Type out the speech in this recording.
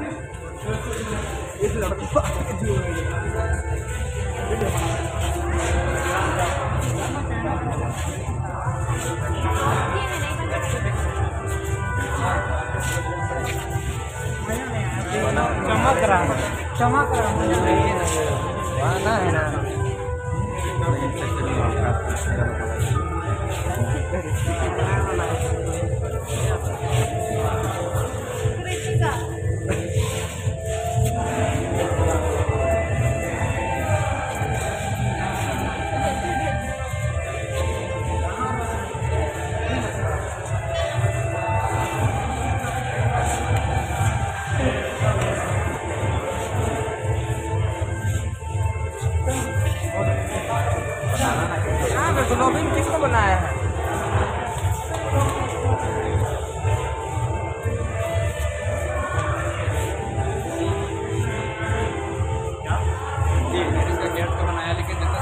चमक रहा वाना है ना। ग्लोबिन किसको बनाया है? गेट तो बनाया लेकिन